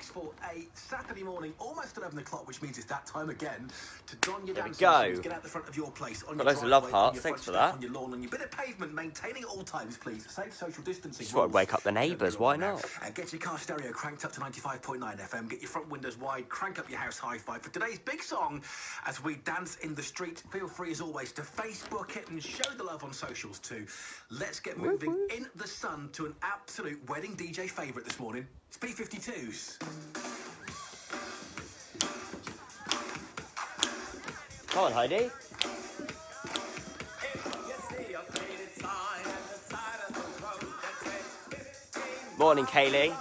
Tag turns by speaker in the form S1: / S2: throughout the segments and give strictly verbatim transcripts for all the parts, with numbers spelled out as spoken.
S1: six for a Saturday morning, almost eleven o'clock, which means it's that time again to don your dancing shoes, get out the front of your place, on
S2: Got
S1: your
S2: loads of love
S1: driveway,
S2: hearts,
S1: on your
S2: thanks
S1: front
S2: for
S1: step,
S2: that.
S1: on your lawn, on your bit of pavement, maintaining at all times, please. Safe social distancing.
S2: Just want to wake up the neighbours, why not?
S1: Uh, get your car stereo cranked up to ninety-five point nine F M, get your front windows wide, crank up your house hi-fi for today's big song as we dance in the street. Feel free as always to Facebook it and show the love on socials too. Let's get moving woo, woo. in the sun to an absolute wedding D J favourite this morning. It's P fifty-twos.
S2: Come on, Heidi. Morning, Kaylee.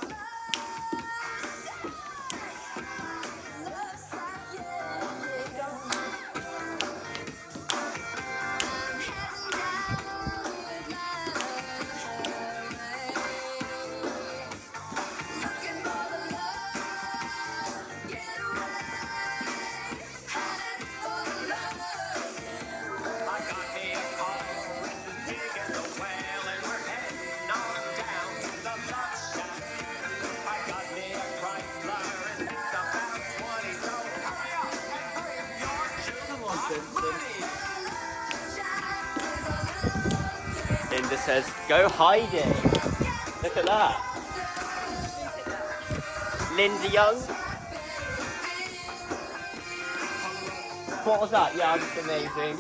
S2: Linda says, go Heidi. Look at that. Linda Young. What was that? Yeah, that's amazing.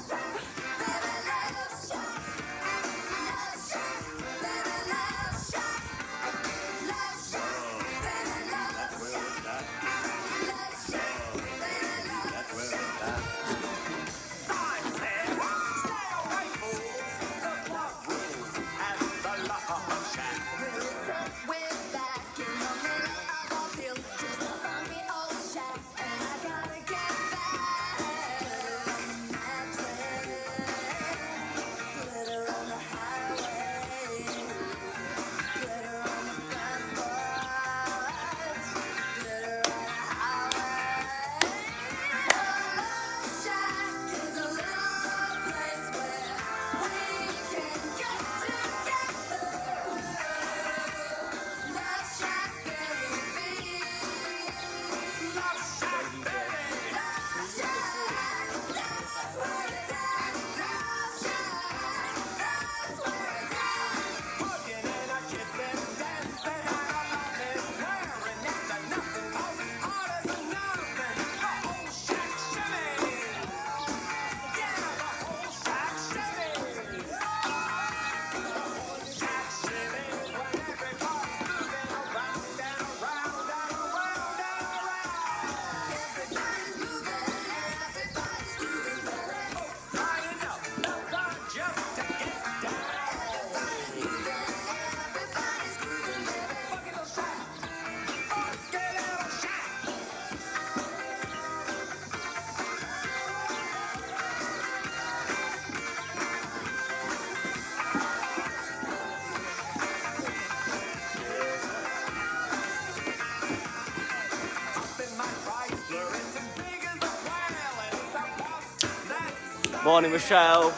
S2: Morning, Michelle.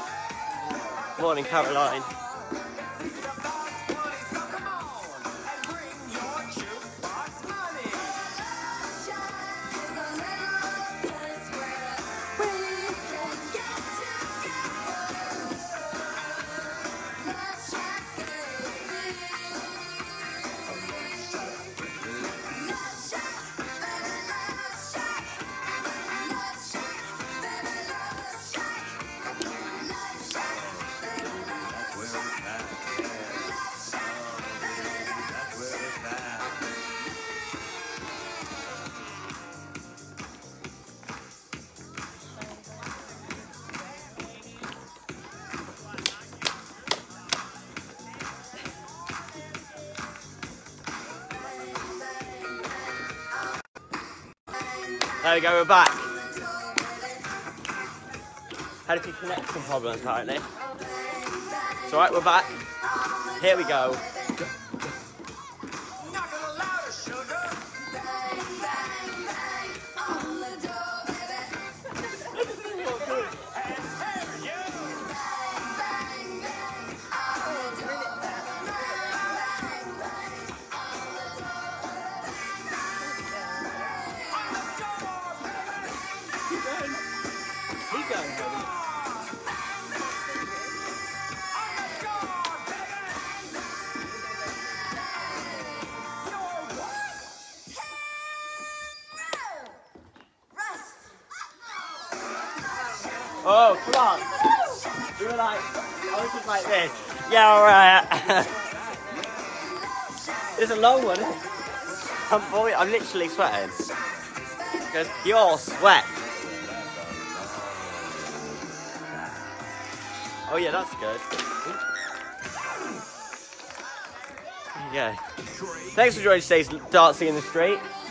S2: Morning, Caroline. There we go, we're back. Had a few connection problems apparently. It's alright, we're back. Here we go. Oh, come on. We were like, I was just like this. Yeah, alright. It's a long one, isn't it? I'm, boy, I'm literally sweating. Because pure sweat. Oh yeah, that's good. There you go. Thanks for joining today's Dancing in the Street.